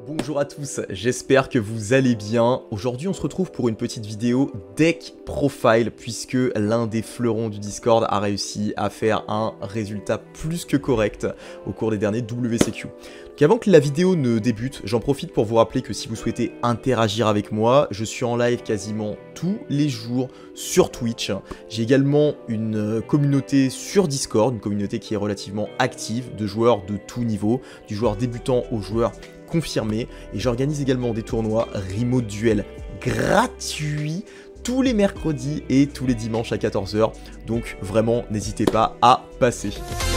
Bonjour à tous, j'espère que vous allez bien. Aujourd'hui on se retrouve pour une petite vidéo deck profile puisque l'un des fleurons du Discord a réussi à faire un résultat plus que correct au cours des derniers WCQ. Donc avant que la vidéo ne débute, j'en profite pour vous rappeler que si vous souhaitez interagir avec moi, je suis en live quasiment tous les jours sur Twitch. J'ai également une communauté sur Discord, une communauté qui est relativement active, de joueurs de tout niveau, du joueur débutant au joueur confirmé, et j'organise également des tournois Remote Duel gratuits tous les mercredis et tous les dimanches à 14 h, donc vraiment n'hésitez pas à passer.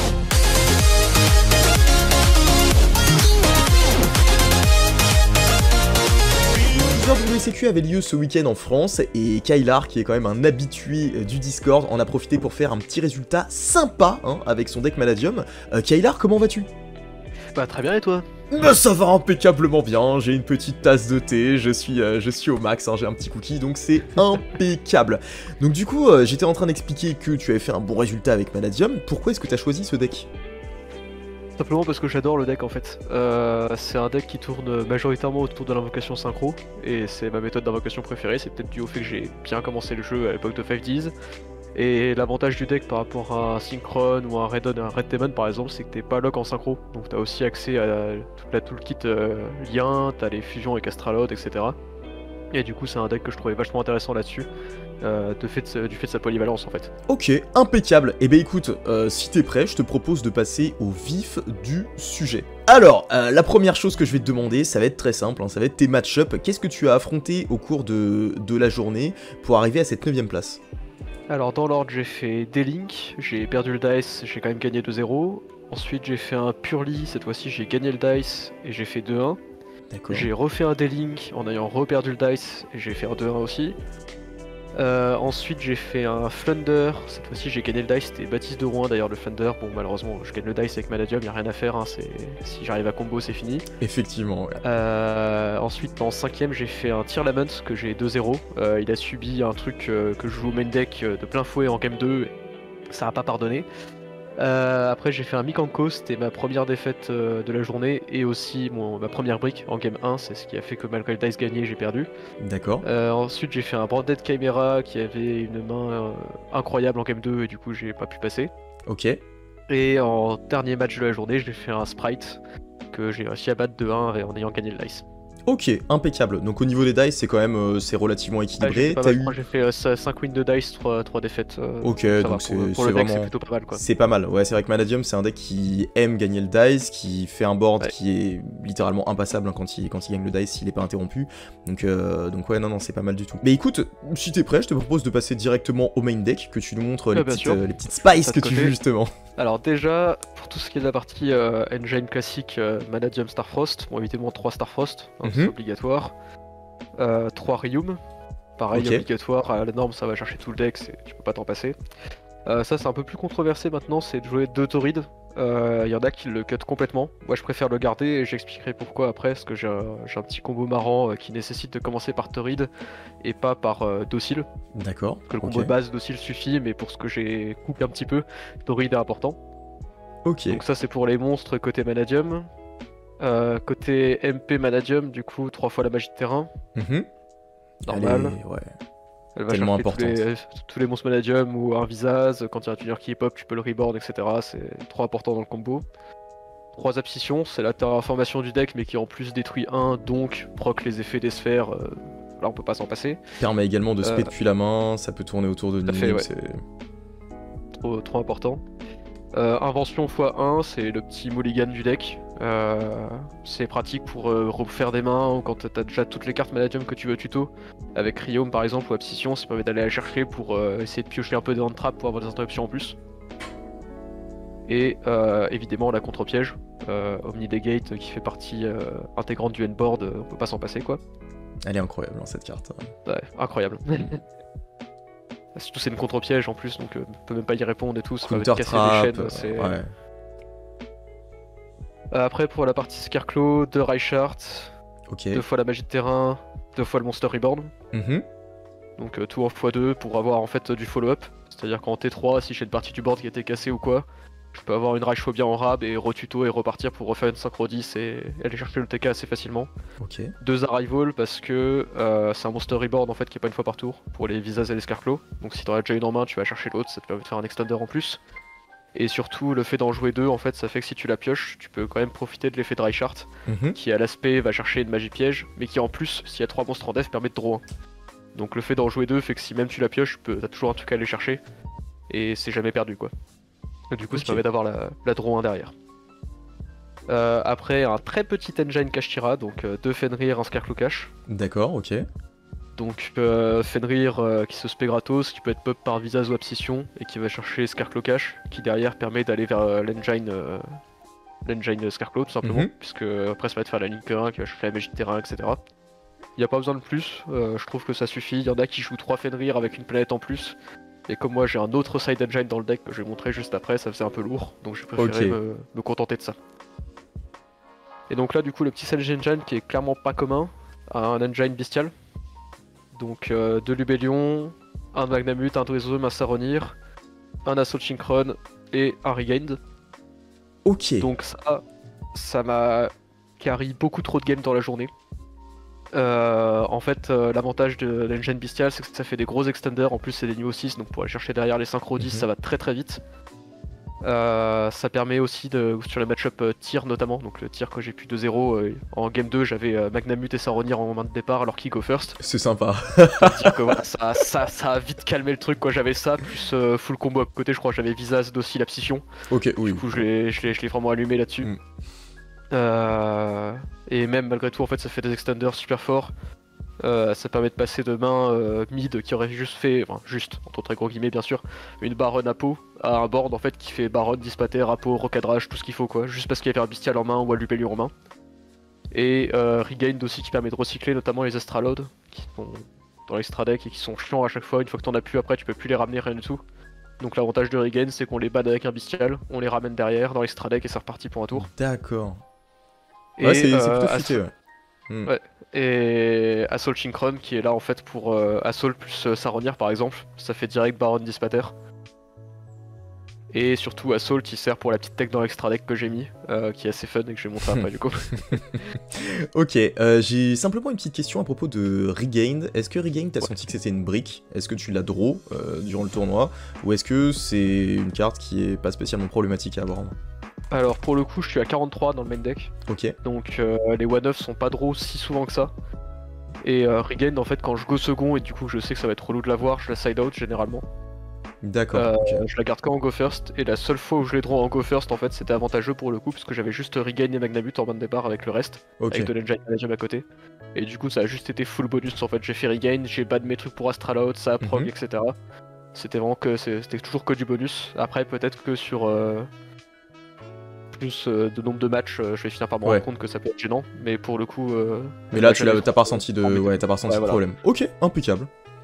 Le WCQ avait lieu ce week-end en France et Kailar, qui est quand même un habitué du Discord, en a profité pour faire un petit résultat sympa avec son deck Maladium. Kailar, comment vas-tu? Bah très bien, et toi? Bah, ça va impeccablement bien, j'ai une petite tasse de thé, je suis au max, j'ai un petit cookie, donc c'est impeccable. Donc du coup, j'étais en train d'expliquer que tu avais fait un bon résultat avec Maladium. Pourquoi est-ce que tu as choisi ce deck? Simplement parce que j'adore le deck en fait. C'est un deck qui tourne majoritairement autour de l'invocation synchro, et c'est ma méthode d'invocation préférée. C'est peut-être dû au fait que j'ai bien commencé le jeu à l'époque de 5Ds. Et l'avantage du deck par rapport à un Synchron ou un Red Demon par exemple, c'est que t'es pas lock en synchro. Donc t'as aussi accès à toute la toolkit lien, t'as les fusions avec Astralot, etc. Et du coup c'est un deck que je trouvais vachement intéressant là-dessus, du fait de sa polyvalence en fait. Ok, impeccable. Et ben écoute, si t'es prêt, je te propose de passer au vif du sujet. Alors, la première chose que je vais te demander, ça va être très simple, ça va être tes match-up. Qu'est-ce que tu as affronté au cours de la journée pour arriver à cette 9ème place? Alors dans l'ordre, j'ai fait D-Link, j'ai perdu le dice, j'ai quand même gagné 2-0. Ensuite j'ai fait un Purely, cette fois-ci j'ai gagné le dice et j'ai fait 2-1. J'ai refait un D-Link en ayant reperdu le dice et j'ai fait un 2-1 aussi. Ensuite j'ai fait un Flunder, cette fois-ci j'ai gagné le dice, c'était Baptiste de Rouen d'ailleurs le Flunder. Bon malheureusement je gagne le dice avec Maladium, y'a rien à faire, si j'arrive à combo c'est fini. Effectivement, ouais. Ensuite en 5ème j'ai fait un Tear Lament que j'ai 2-0. Il a subi un truc que je joue au main deck de plein fouet en game 2, ça a pas pardonné. Après j'ai fait un Mikanko, c'était ma première défaite de la journée et aussi ma première brique en game 1, c'est ce qui a fait que malgré le dice gagné j'ai perdu. D'accord. Ensuite j'ai fait un Branded Chimera qui avait une main incroyable en game 2 et du coup j'ai pas pu passer. Ok. Et en dernier match de la journée j'ai fait un Sprite que j'ai réussi à battre de 1 en ayant gagné le dice. Ok, impeccable. Donc au niveau des dice, c'est quand même c'est relativement équilibré. J'ai fait 5 wins de dice, 3 défaites. Ok, donc c'est vraiment... c'est plutôt pas mal quoi. C'est pas mal, ouais, c'est vrai que Maladium c'est un deck qui aime gagner le dice, qui fait un board qui est littéralement impassable quand il gagne le dice, s'il est pas interrompu. Donc ouais, non, c'est pas mal du tout. Mais écoute, si t'es prêt, je te propose de passer directement au main deck, que tu nous montres les petites spices que tu veux justement. Alors déjà, pour tout ce qui est de la partie engine classique, Maladium Starfrost, bon évidemment 3 Starfrost, c'est obligatoire. 3 Ryum, pareil obligatoire, à la norme ça va chercher tout le deck, tu peux pas t'en passer. Ça c'est un peu plus controversé maintenant, c'est de jouer 2 Torrid. Il y en a qui le cut complètement, moi je préfère le garder et j'expliquerai pourquoi après, parce que j'ai un petit combo marrant qui nécessite de commencer par Torrid et pas par Docile. D'accord. Que le combo de base Docile suffit, mais pour ce que j'ai coupé un petit peu, Torrid est important. Ok. Donc ça c'est pour les monstres côté Maladium. Côté MP Maladium, du coup 3 fois la magie de terrain. Normal. Elle va tellement chercher tous les monstres Maladium ou un Visage, quand il y a un tunneur qui est pop, tu peux le reboard, etc. C'est trop important dans le combo. 3 abscissions, c'est la terraformation du deck mais qui en plus détruit 1, donc proc les effets des sphères, là on peut pas s'en passer. Permet également de spé depuis la main, ça peut tourner autour de nous, c'est... Trop important. Invention x1, c'est le petit mulligan du deck. C'est pratique pour refaire des mains ou quand t'as déjà toutes les cartes Maladium que tu veux tuto. Avec Ryome par exemple ou Abscission, ça permet d'aller la chercher pour essayer de piocher un peu de hand trap pour avoir des interruptions en plus. Et évidemment la contre-piège, Omni Negate qui fait partie intégrante du endboard, on peut pas s'en passer quoi. Elle est incroyable cette carte. Ouais, incroyable. Surtout c'est une contre-piège en plus, donc on peut même pas y répondre et tout, ça va casser des chaînes. Ouais. Après pour la partie Scareclaw, 2 Reichart, 2 fois la magie de terrain, 2 fois le Monster Reborn. Donc tout en x2 pour avoir en fait du follow-up. C'est-à-dire qu'en T3, si j'ai une partie du board qui a été cassée ou quoi, Je peux avoir une Rage Phobia en rab et retuto et repartir pour refaire une synchro 10 et aller chercher le TK assez facilement. Ok. 2 Arrival parce que c'est un monster reborn en fait qui est pas une fois par tour pour les Visas et les Scarclaw. Donc si t'en as déjà une en main, tu vas chercher l'autre, ça te permet de faire un extender en plus. Et surtout, le fait d'en jouer 2, en fait, ça fait que si tu la pioches, tu peux quand même profiter de l'effet Dry Shard, qui à l'aspect va chercher une magie piège, mais qui en plus, s'il y a 3 monstres en def, permet de draw 1. Donc le fait d'en jouer 2 fait que si même tu la pioches, t'as toujours un truc à aller chercher, et c'est jamais perdu quoi. Et du coup, ça permet d'avoir la draw 1 derrière. Après, un très petit engine Kashtira, donc 2 Fenrir, un Scarclaw Cash. D'accord, ok. Donc Fenrir qui se spé gratos, qui peut être pop par Visas ou Abscission, et qui va chercher Scarclaw Cash, qui derrière permet d'aller vers l'engine Scarclaw tout simplement, puisque après ça va te faire la Link 1 qui va chercher la magie de terrain, etc. Il n'y a pas besoin de plus, je trouve que ça suffit. Il y en a qui jouent 3 Fenrir avec une planète en plus, et comme moi j'ai un autre side engine dans le deck que je vais montrer juste après, ça faisait un peu lourd, donc j'ai préféré me contenter de ça. Et donc là du coup le petit side engine qui est clairement pas commun, a un engine bestial. Donc 2 Lubellion, un Magnamut, un Dwezum, un Saronir, un Assault Synchron et un Regained. Ok. Donc ça m'a carry beaucoup trop de games dans la journée. En fait, l'avantage de l'engine bestial, c'est que ça fait des gros extenders, en plus c'est des niveaux 6, donc pour aller chercher derrière les synchro 10, ça va très très vite. Ça permet aussi sur le match-up tir notamment, donc le tir que j'ai pu 2-0 en game 2 j'avais Magnamut et Saronir en main de départ alors qu'il go first. C'est sympa. C'est-à-dire que voilà, ça a vite calmé le truc quoi, j'avais ça plus full combo à côté, je crois j'avais Visas, Docile, Abscission. Ok, oui. Du coup je l'ai vraiment allumé là-dessus. Et même malgré tout en fait ça fait des extenders super forts. Ça permet de passer de main mid qui aurait juste fait, enfin juste, entre très gros guillemets bien sûr, une baronne à peau à un board en fait qui fait baronne, dispater, à peau, recadrage, tout ce qu'il faut quoi, juste parce qu'il y avait un bestial en main ou un lupellion en main. Et Regained aussi qui permet de recycler notamment les Astralodes qui sont dans l'extra deck et qui sont chiants à chaque fois, une fois que t'en as plus après tu peux plus les ramener rien du tout. Donc l'avantage de Regain c'est qu'on les banne avec un bestial, on les ramène derrière dans l'extra deck et c'est reparti pour un tour. D'accord. Ouais, c'est plutôt futé, ouais. Ouais. Et Assault Synchron qui est là en fait pour Assault plus Saronir par exemple, ça fait direct Baron Dispater. Et surtout Assault il sert pour la petite tech dans l'extra deck que j'ai mis, qui est assez fun et que je vais montrer après du coup. Ok, j'ai simplement une petite question à propos de Regained. Est-ce que Regained t'as senti que c'était une brique? Est-ce que tu l'as draw durant le tournoi? Ou est-ce que c'est une carte qui est pas spécialement problématique à avoir en main? Alors pour le coup je suis à 43 dans le main deck. Ok. Donc les one-off sont pas draw si souvent que ça. Et Regained en fait quand je go second et du coup je sais que ça va être relou de l'avoir, je la side out généralement. D'accord. Je la garde quand en go first et la seule fois où je l'ai draw en go first en fait c'était avantageux pour le coup parce que j'avais juste Regain et Magnamut en main de départ avec le reste, avec de l'engine management à côté. Et du coup ça a juste été full bonus en fait, j'ai fait Regain, j'ai ban mes trucs pour Astraloud, ça a prog etc. C'était vraiment que c'était toujours que du bonus. Après peut-être que sur plus de nombre de matchs je vais finir par me rendre compte que ça peut être gênant, mais pour le coup mais là t'as pas ressenti de problème. Ok, impeccable.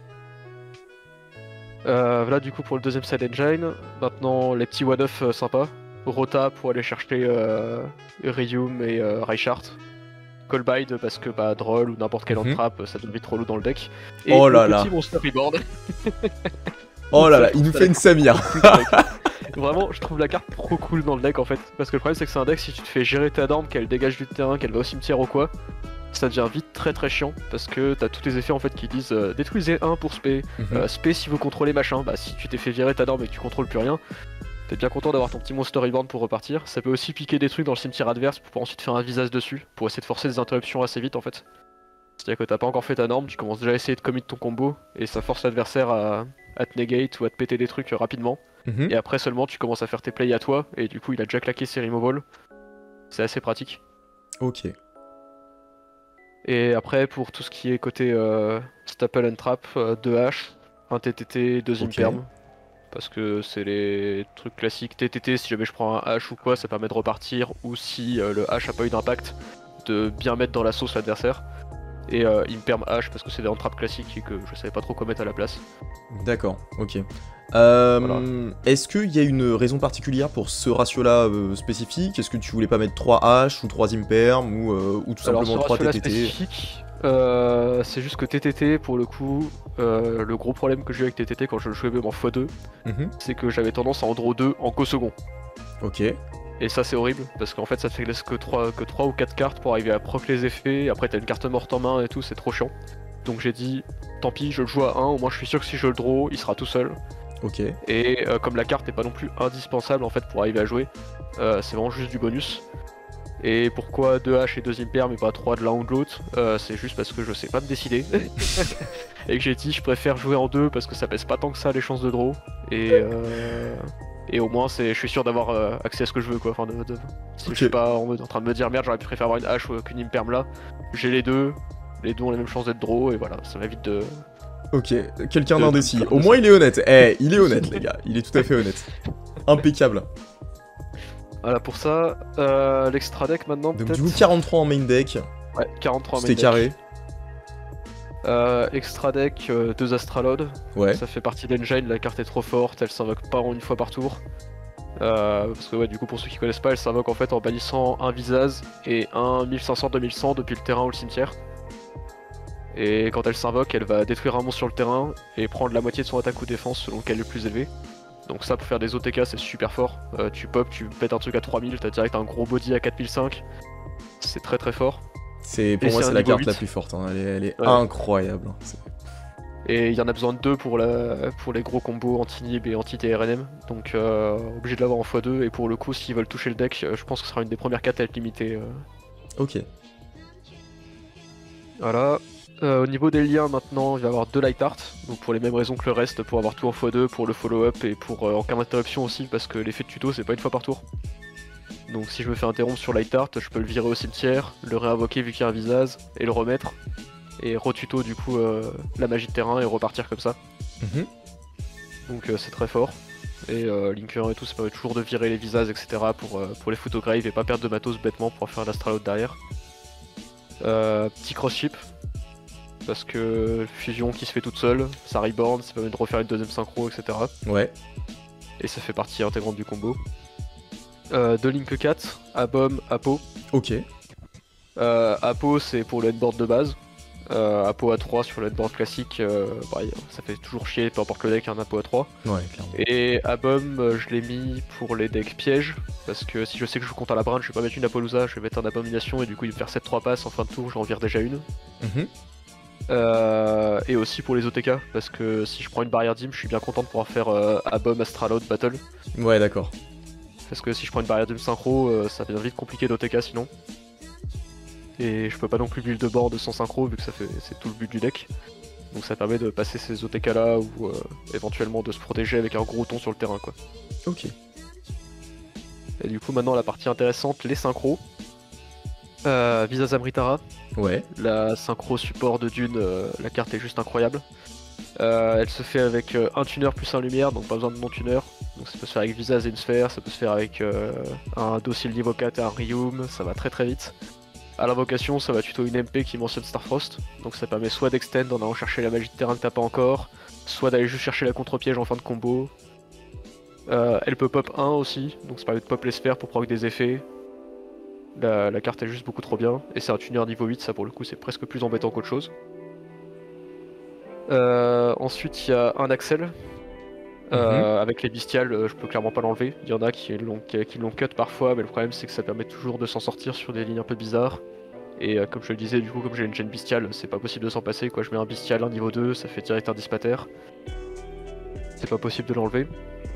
Voilà du coup pour le deuxième side engine, maintenant les petits one-off sympas, Rota pour aller chercher Ryum et Reichart, Colbide parce que bah Droll ou n'importe quel entrap ça donne vite trop lourd dans le deck, et petit Monster Reborn. Oh là là, il nous fait une Samir. Vraiment je trouve la carte trop cool dans le deck en fait, parce que le problème c'est que c'est un deck si tu te fais gérer ta norme, qu'elle dégage du terrain, qu'elle va au cimetière ou quoi, ça devient vite très chiant parce que t'as tous les effets en fait qui disent détruisez 1 pour spé, spé si vous contrôlez machin, bah si tu t'es fait virer ta norme et que tu contrôles plus rien, t'es bien content d'avoir ton petit monster reborn pour repartir. Ça peut aussi piquer des trucs dans le cimetière adverse pour ensuite faire un visage dessus, pour essayer de forcer des interruptions assez vite en fait. C'est-à-dire que t'as pas encore fait ta norme, tu commences déjà à essayer de commit ton combo et ça force l'adversaire à te negate ou à te péter des trucs rapidement. Et après seulement tu commences à faire tes plays à toi et du coup il a déjà claqué ses removal. C'est assez pratique. Ok. Et après pour tout ce qui est côté Staple and Trap, 2 H, un TTT, 2 Imperm. Parce que c'est les trucs classiques TTT, si jamais je prends un H ou quoi, ça permet de repartir, ou si le H a pas eu d'impact, de bien mettre dans la sauce l'adversaire. Et Imperm H parce que c'est des entrappes classiques et que je savais pas trop quoi mettre à la place. D'accord, ok. Voilà. Est-ce qu'il y a une raison particulière pour ce ratio-là spécifique? Est-ce que tu voulais pas mettre 3 H ou 3 Imperm ou tout simplement 3 TTT? C'est juste que TTT pour le coup, le gros problème que j'ai eu avec TTT quand je le jouais même en x2, c'est que j'avais tendance à en draw 2 en co-second. Ok. Et ça c'est horrible, parce qu'en fait ça te laisse que 3 ou 4 cartes pour arriver à proc les effets, après t'as une carte morte en main et tout, c'est trop chiant. Donc j'ai dit, tant pis, je le joue à 1, au moins je suis sûr que si je le draw, il sera tout seul. Ok. Et comme la carte n'est pas non plus indispensable en fait pour arriver à jouer, c'est vraiment juste du bonus. Et pourquoi 2 H et 2 Imper mais pas 3 de l'un ou de l'autre, c'est juste parce que je sais pas me décider. Et que j'ai dit je préfère jouer en 2 parce que ça pèse pas tant que ça les chances de draw. Et au moins je suis sûr d'avoir accès à ce que je veux quoi. Enfin, si je suis pas en train de me dire merde j'aurais préféré avoir une hache qu'une Imperm là, j'ai les deux ont les mêmes chances d'être draw et voilà, ça m'évite de... Ok, quelqu'un d'indécis. Au moins il est honnête. Eh, il est honnête les gars, il est tout à fait honnête. Impeccable. Voilà pour ça, l'extra deck maintenant. Donc du coup 43 en main deck. Ouais, 43 en main deck. C'était carré. Extra deck, 2 Astralode. Ouais. Ça fait partie d'Engine, la carte est trop forte, elle s'invoque pas en une fois par tour. Parce que ouais, du coup pour ceux qui connaissent pas, elle s'invoque en fait en bannissant un Visage et un 1500-2100 depuis le terrain ou le cimetière. Et quand elle s'invoque, elle va détruire un monstre sur le terrain et prendre la moitié de son attaque ou défense selon lequel est le plus élevé. Donc ça pour faire des OTK c'est super fort, tu pop, tu pètes un truc à 3000, t'as direct un gros body à 4005, c'est très très fort. Pour moi c'est la carte la plus forte, hein. Elle est incroyable. Et il y en a besoin de 2 pour les gros combos anti-nib et anti-TRNM, donc obligé de l'avoir en x2, et pour le coup s'ils veulent toucher le deck, je pense que ce sera une des premières cartes à être limitée. Ok. Voilà. Au niveau des liens maintenant, il va y avoir 2 light art, donc pour les mêmes raisons que le reste, pour avoir tout en x2, pour le follow-up et pour en cas d'interruption aussi, parce que l'effet de tuto c'est pas une fois par tour. Donc si je me fais interrompre sur light art, je peux le virer au cimetière, le réinvoquer vu qu'il y a un visage, et le remettre, et retuto du coup la magie de terrain et repartir comme ça. Donc c'est très fort. Et Linker et tout, ça permet toujours de virer les visages, etc. pour les photographes et pas perdre de matos bêtement pour faire l'astralote derrière. Petit cross-chip. Parce que fusion qui se fait toute seule, ça reborn, ça permet de refaire une deuxième synchro, etc. Ouais. Et ça fait partie intégrante du combo. 2 Link 4, Abom, Apo. Ok. Apo c'est pour le headboard de base. Apo A3 sur le headboard classique, ça fait toujours chier, peu importe le deck, un Apo A3. Ouais, clairement. Et Abom, je l'ai mis pour les decks pièges, parce que si je sais que je compte à la brand, je vais pas mettre une Apollousa, je vais mettre un Abomination et du coup il va me faire 7-3 passes en fin de tour, j'en vire déjà une. Et aussi pour les OTK, parce que si je prends une barrière dim, je suis bien content de pouvoir faire Abom, Astralode, Battle. Ouais, d'accord. Parce que si je prends une barrière dim synchro, ça devient vite compliqué d'OTK sinon. Et je peux pas non plus build de board sans synchro, vu que c'est tout le but du deck. Donc ça permet de passer ces OTK là, ou éventuellement de se protéger avec un gros ton sur le terrain quoi. Ok. Et du coup maintenant la partie intéressante, les synchros. Visas Amritara. Ouais. La synchro support de Dune, la carte est juste incroyable. Elle se fait avec un tuner plus un lumière, donc pas besoin de non-tuner. Donc ça peut se faire avec Visas et une sphère, ça peut se faire avec un docile niveau 4 et un Ryum, ça va très très vite. À l'invocation, ça va tuto une MP qui mentionne Starfrost, donc ça permet soit d'extend en allant chercher la magie de terrain que t'as pas encore, soit d'aller juste chercher la contre-piège en fin de combo. Elle peut pop 1 aussi, donc ça permet de pop les sphères pour proc des effets. La carte est juste beaucoup trop bien, et c'est un tuner niveau 8, ça pour le coup c'est presque plus embêtant qu'autre chose. Ensuite il y a un Axel, avec les bestiales je peux clairement pas l'enlever, il y en a qui l'ont cut parfois, mais le problème c'est que ça permet toujours de s'en sortir sur des lignes un peu bizarres. Et comme je le disais, du coup comme j'ai une chaîne bestiale, c'est pas possible de s'en passer quoi, je mets un bestial, un niveau 2, ça fait direct un dispater. C'est pas possible de l'enlever.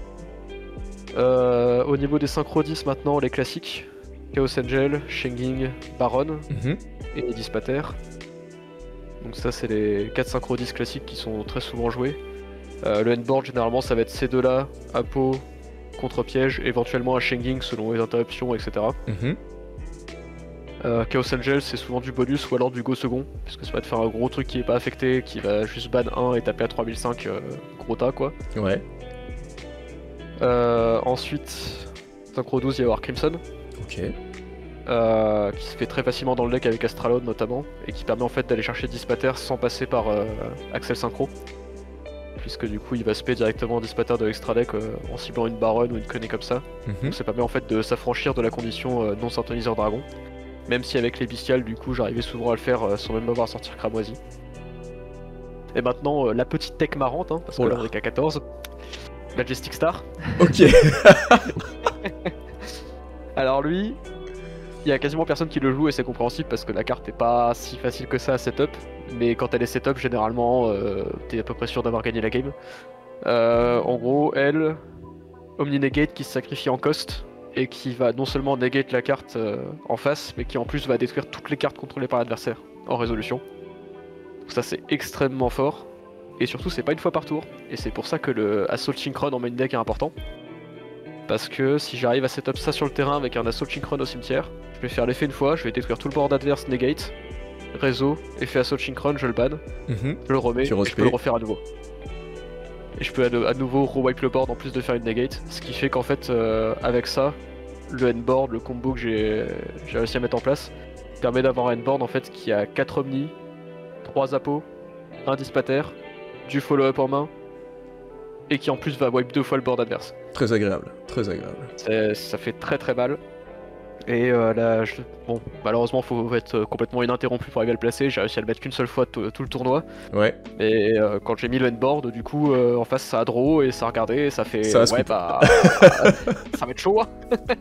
Au niveau des synchro 10 maintenant, les classiques. Chaos Angel, Shenging, Baron et Dispater. Donc ça c'est les 4 synchro 10 classiques qui sont très souvent joués. Le endboard généralement ça va être ces deux là, Apo, contre-piège, éventuellement un Shenging selon les interruptions, etc. Chaos Angel c'est souvent du bonus ou alors du go second, puisque ça va te faire un gros truc qui est pas affecté, qui va juste ban 1 et taper à 3005 gros tas quoi. Ouais. Ensuite, synchro 12 il va y avoir Crimson. Ok. Qui se fait très facilement dans le deck avec Astralode notamment, et qui permet en fait d'aller chercher Dispater sans passer par Axel Synchro. Puisque du coup il va spé directement Dispater de l'extra deck en ciblant une Baronne ou une connerie comme ça. Donc ça permet en fait de s'affranchir de la condition non synthoniseur dragon. Même si avec les bestiales du coup j'arrivais souvent à le faire sans même avoir à sortir Cramoisi. Et maintenant la petite tech marrante, parce que là on est qu'à 14. Majestic Star. Ok. Alors lui, il y a quasiment personne qui le joue et c'est compréhensible parce que la carte est pas si facile que ça à setup. Mais quand elle est setup, généralement, t'es à peu près sûr d'avoir gagné la game. En gros, elle, Omni Negate qui se sacrifie en cost et qui va non seulement negate la carte en face, mais qui en plus va détruire toutes les cartes contrôlées par l'adversaire en résolution. Donc ça c'est extrêmement fort. Et surtout c'est pas une fois par tour. Et c'est pour ça que le Assault Synchron en main deck est important. Parce que si j'arrive à setup ça sur le terrain avec un Assault Synchron au cimetière, je vais faire l'effet une fois, je vais détruire tout le board adverse negate, réseau, effet Assault Synchron, je le ban, je le remets, et je peux le refaire à nouveau. Et je peux à nouveau re-wipe le board en plus de faire une negate, ce qui fait qu'en fait avec ça, le endboard, le combo que j'ai réussi à mettre en place, permet d'avoir un endboard en fait qui a 4 Omni, 3 Appos, 1 Dispater, du follow-up en main, et qui en plus va wipe 2 fois le board adverse. Très agréable, très agréable. Ça fait très très mal. Et là, bon, malheureusement, faut être complètement ininterrompu pour arriver à le placer. J'ai réussi à le mettre qu'une seule fois tout le tournoi. Ouais. Et quand j'ai mis le endboard, du coup, en face, ça a draw et ça a regardé et ça fait. Ça ouais, bah. Ça va être chaud, hein.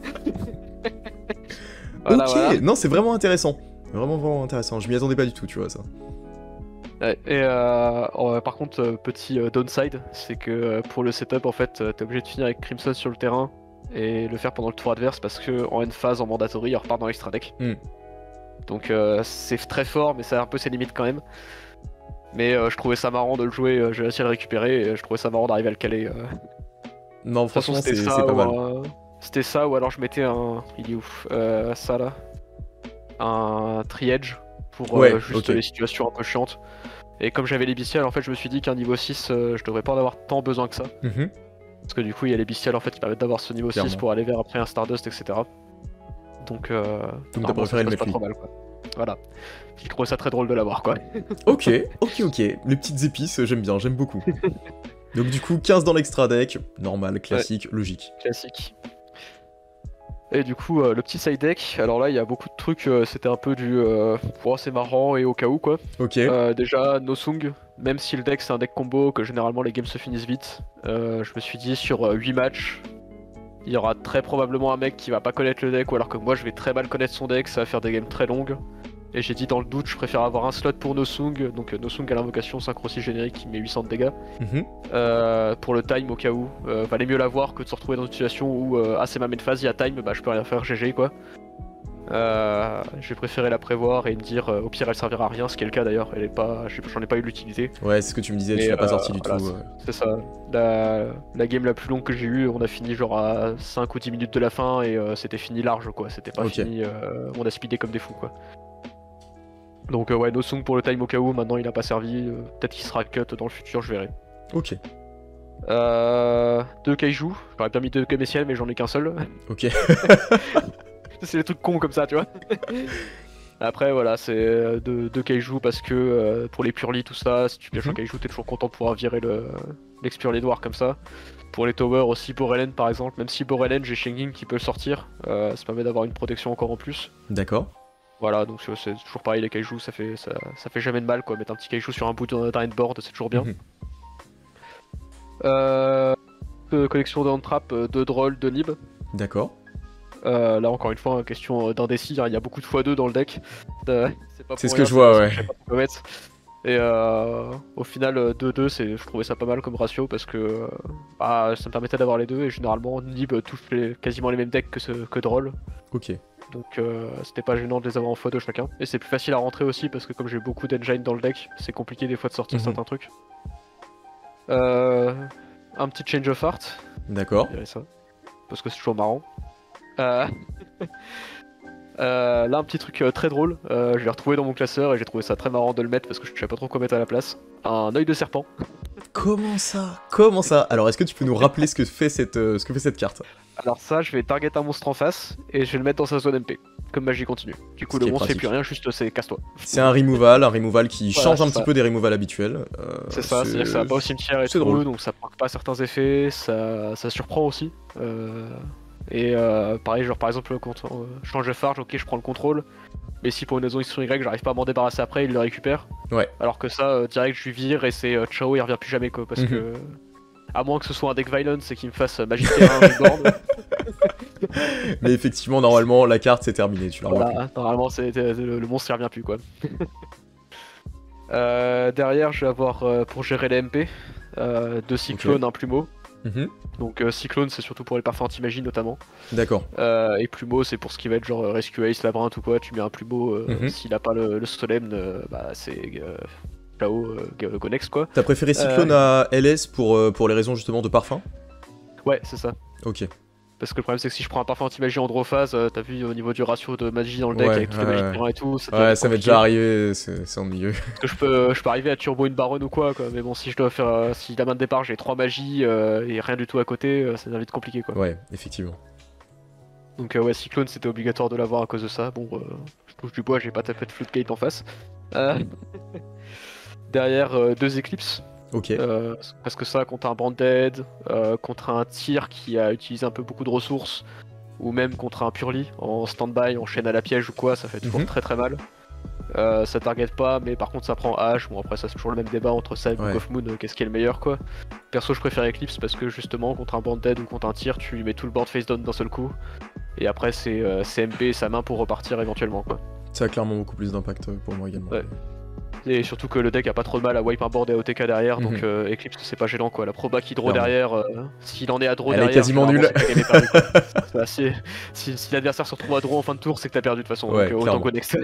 Voilà, ok, voilà. Non, c'est vraiment intéressant. Vraiment intéressant. Je m'y attendais pas du tout, tu vois, ça. Ouais, et par contre, petit downside, c'est que pour le setup, en fait, t'es obligé de finir avec Crimson sur le terrain et le faire pendant le tour adverse parce que en end phase, en mandatory, il repart dans l'extra deck. Donc c'est très fort, mais ça a un peu ses limites quand même. Mais je trouvais ça marrant de le jouer, j'ai réussi à le récupérer et je trouvais ça marrant d'arriver à le caler. Non, franchement, c'est pas mal. C'était ça, ou alors je mettais un. Il est ouf, ça là. Un tri-edge pour juste les situations un peu chiantes. Et comme j'avais les bestiales, en fait, je me suis dit qu'un niveau 6, je devrais pas en avoir tant besoin que ça. Parce que du coup, il y a les bestiales en fait qui permettent d'avoir ce niveau 6 pour aller vers après un Stardust, etc. Donc t'as préféré le mettre pas trop mal, quoi. Voilà. J'ai trouvé ça très drôle de l'avoir, quoi. Ok. Les petites épices, j'aime bien, j'aime beaucoup. Donc du coup, 15 dans l'extra deck, normal, classique, logique. Classique. Et du coup, le petit side deck, alors là il y a beaucoup de trucs, c'était un peu du c'est marrant et au cas où quoi. Ok. Déjà, Nosung, même si le deck c'est un deck combo, que généralement les games se finissent vite, je me suis dit sur 8 matchs, il y aura très probablement un mec qui va pas connaître le deck, ou alors que moi je vais très mal connaître son deck, ça va faire des games très longues. Et j'ai dit dans le doute, je préfère avoir un slot pour Nosung, donc Nosung à l'invocation synchro 6 générique qui met 800 de dégâts. Pour le time au cas où, valait mieux l'avoir que de se retrouver dans une situation où c'est ma main phase, il y a time, bah je peux rien faire, GG quoi. J'ai préféré la prévoir et me dire au pire elle servira à rien, ce qui est le cas d'ailleurs, j'en ai pas eu l'utilité. Ouais, c'est ce que tu me disais, tu l'as pas sorti du tout. C'est ça, la game la plus longue que j'ai eue, on a fini genre à 5 ou 10 minutes de la fin et c'était fini large quoi, c'était pas fini, on a speedé comme des fous quoi. Donc ouais, Nosung pour le time au cas où, maintenant il a pas servi, peut-être qu'il sera cut dans le futur, je verrai. Ok. 2 kaiju, j'aurais bien mis 2 Messiel mais j'en ai qu'un seul. Ok. C'est des trucs cons comme ça, tu vois. Après voilà, c'est 2 kaiju parce que pour les purely tout ça, si tu pioches un kaiju t'es toujours content de pouvoir virer l'expurly noir comme ça. Pour les towers aussi, Borellen par exemple, même si Borellen j'ai Shenging qui peut le sortir, ça permet d'avoir une protection encore en plus. D'accord. Voilà, donc c'est toujours pareil, les kaijus, ça fait jamais de mal quoi, mettre un petit kaiju sur un bout d'un endboard, c'est toujours bien. Collection de hand-trap, 2 drôles, 2 nib. D'accord. Là encore une fois, question d'indécis, il y a beaucoup de x2 dans le deck. C'est ce que je vois, ouais. Et au final, 2-2, je trouvais ça pas mal comme ratio parce que ça me permettait d'avoir les deux et généralement Nib touche quasiment les mêmes decks que Droll. Ok. Donc c'était pas gênant de les avoir en x2 chacun. Et c'est plus facile à rentrer aussi parce que comme j'ai beaucoup d'engine dans le deck, c'est compliqué des fois de sortir certains trucs. Un petit change of art. D'accord. Ça. Parce que c'est toujours marrant. Là un petit truc très drôle, je l'ai retrouvé dans mon classeur et j'ai trouvé ça très marrant de le mettre parce que je savais pas trop quoi mettre à la place. Un œil de serpent. Comment ça? Alors est-ce que tu peux nous rappeler ce que fait cette carte? Alors ça, je vais target un monstre en face et je vais le mettre dans sa zone MP, comme magie continue. Du coup le monstre fait plus rien, juste c'est casse-toi. C'est un removal qui change un petit peu des removals habituels. C'est ça, c'est-à-dire que ça va pas au cimetière et tout, drôle. Donc ça proc pas certains effets, ça surprend aussi. Et pareil, genre par exemple quand je change de farge, ok je prends le contrôle, mais si pour une raison X ou Y j'arrive pas à m'en débarrasser après, il le récupère. Ouais. Alors que ça, direct je lui vire et c'est ciao, il revient plus jamais quoi, parce que... À moins que ce soit un deck violence et qu'il me fasse magie terrain board. Mais effectivement, normalement, la carte c'est terminé, tu la revois Voilà, normalement le monstre il revient plus quoi. Derrière, je vais avoir pour gérer les MP 2 cyclones, un plumeau. plus. Donc cyclone c'est surtout pour les parfums anti-magie notamment. D'accord. Et plumeau c'est pour ce qui va être genre Rescue Ace, labyrinthe ou quoi. Tu mets un plumeau, s'il a pas le solemne, bah c'est KO, go next quoi. T'as préféré Cyclone à LS pour les raisons justement de parfum? Ouais, c'est ça. Ok. Parce que le problème c'est que si je prends un parfum anti-magie en draw phase, t'as vu au niveau du ratio de magie dans le deck Ouais, avec toutes les magies de terrain et tout. Ouais, ça m'est déjà arrivé, c'est ennuyeux. Parce que je peux arriver à turbo une baronne ou quoi, mais bon, si je dois faire. Si la main de départ j'ai 3 magies et rien du tout à côté, ça devient vite compliqué quoi. Ouais, effectivement. Donc ouais, Cyclone c'était obligatoire de l'avoir à cause de ça. Bon, je touche du bois, j'ai pas tapé de Floodgate en face. Derrière, 2 éclipses. Ok. Parce que ça, contre un Branded, contre un tir qui a utilisé un peu beaucoup de ressources, ou même contre un Purely en stand-by, en chaîne à la piège ou quoi, ça fait toujours très très mal. Ça target pas, mais par contre ça prend H. Bon, après, ça c'est toujours le même débat entre ça et Book of Moon, qu'est-ce qui est le meilleur quoi. Perso, je préfère Eclipse parce que justement, contre un Branded ou contre un tir, tu lui mets tout le board face down d'un seul coup, et après c'est MP et sa main pour repartir éventuellement quoi. Ça a clairement beaucoup plus d'impact pour moi également. Ouais. Et surtout que le deck a pas trop de mal à wipe un board et à OTK derrière, donc Eclipse c'est pas gênant quoi. La proba qui draw derrière, s'il en est à draw derrière, elle est quasiment nulle. Si l'adversaire se retrouve à draw en fin de tour, c'est que t'as perdu de toute façon, ouais, donc autant go next.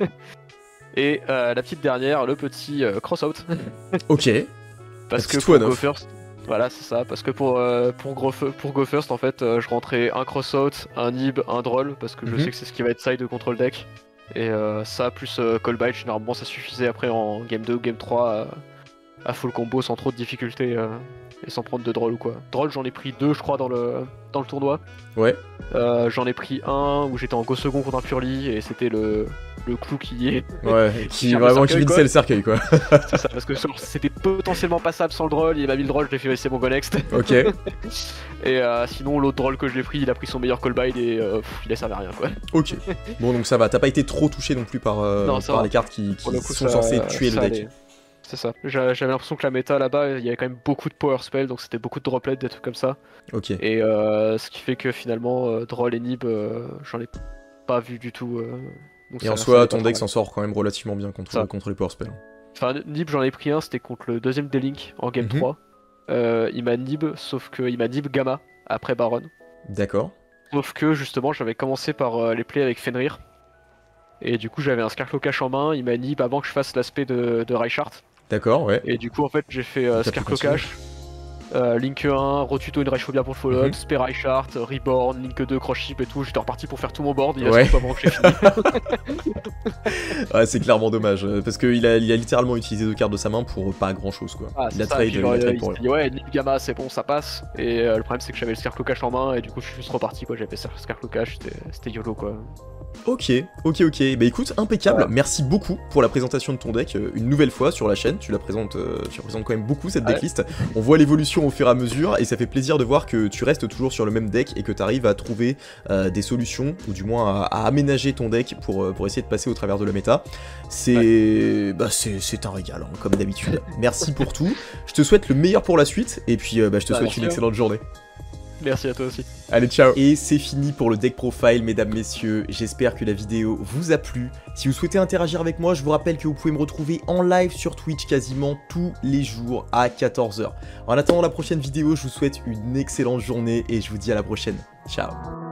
Et la petite dernière, le petit cross-out. Ok. Parce que pour go first, voilà c'est ça, parce que pour go first en fait, je rentrais un cross-out, un nib, un droll, parce que je sais que c'est ce qui va être side contre le deck. Et ça plus call bite, généralement ça suffisait après en game 2 ou game 3 à full combo sans trop de difficultés et sans prendre de droll ou quoi. Droll j'en ai pris 2 je crois dans le tournoi. Ouais. J'en ai pris un où j'étais en go second contre un Purely et c'était le clou qui est... Ouais, qui vraiment qui vinçait le cercueil quoi. C'est ça, parce que c'était potentiellement passable sans le droll, il m'a mis le droll, je l'ai fait c'est mon go next. Ok. Et sinon l'autre droll que j'ai pris, il a pris son meilleur call bite et il a servi à rien quoi. Ok. Bon donc ça va, t'as pas été trop touché non plus par les cartes qui sont censées tuer le deck. C'est ça. J'avais l'impression que la méta là-bas, il y avait quand même beaucoup de power spell, donc c'était beaucoup de droplets, des trucs comme ça. Ok. Et ce qui fait que finalement, Droll et Nib, j'en ai pas vu du tout. Donc et en soi, ton deck s'en sort quand même relativement bien contre les power spells. Enfin, Nib, j'en ai pris un, c'était contre le deuxième D-Link en game 3. Il m'a Nib, sauf qu'il m'a Nib Gamma après Baron. D'accord. Sauf que justement, j'avais commencé par les plays avec Fenrir. Et du coup, j'avais un Scarclocash en main, il m'a Nib avant que je fasse l'aspect de Reichhardt. D'accord, ouais. Et du coup, en fait, j'ai fait Scarclocash, Link 1, Rotuto une Reichphobia pour le follow-up, Spare Reichhardt, Reborn, Link 2, Cross Ship et tout. J'étais reparti pour faire tout mon board, il a pas avant que j'ai fini. Ouais, c'est clairement dommage, parce qu'il a littéralement utilisé 2 cartes de sa main pour pas grand chose quoi. Ah, il a trade pour lui. Ouais, Nib Gamma, c'est bon, ça passe. Et le problème, c'est que j'avais le Scarclocash en main, et du coup, je suis juste reparti quoi. J'avais Scarclocash, c'était YOLO quoi. Ok. Bah écoute, impeccable. Voilà. Merci beaucoup pour la présentation de ton deck une nouvelle fois sur la chaîne. Tu représentes quand même beaucoup cette decklist. On voit l'évolution au fur et à mesure et ça fait plaisir de voir que tu restes toujours sur le même deck et que tu arrives à trouver des solutions ou du moins à aménager ton deck pour essayer de passer au travers de la méta. C'est un régal hein, comme d'habitude. Merci pour tout. Je te souhaite le meilleur pour la suite et puis je te souhaite une excellente journée. Merci à toi aussi. Allez, ciao. Et c'est fini pour le deck profile, mesdames, messieurs. J'espère que la vidéo vous a plu. Si vous souhaitez interagir avec moi, je vous rappelle que vous pouvez me retrouver en live sur Twitch quasiment tous les jours à 14h. En attendant la prochaine vidéo, je vous souhaite une excellente journée et je vous dis à la prochaine. Ciao.